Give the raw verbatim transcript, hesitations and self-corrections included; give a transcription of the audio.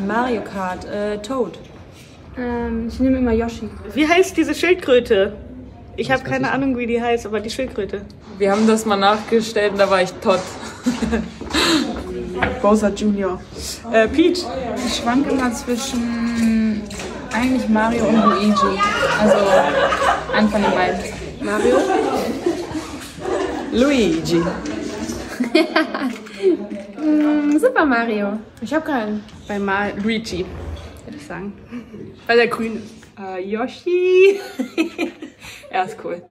Mario Kart, äh, Toad. Ähm, ich nehme immer Yoshi. Wie heißt diese Schildkröte? Ich habe keine Ahnung, wie die heißt, aber die Schildkröte. Wir haben das mal nachgestellt und da war ich tot. Bowser Junior Äh, Peach. Ich schwank immer zwischen eigentlich Mario und Luigi. Also einen von den beiden. Mario? Luigi. mm, Super Mario. Ich habe keinen. Bei Mal Luigi, würde ich sagen. Weil der grün ist. Äh, Yoshi. Er ist cool.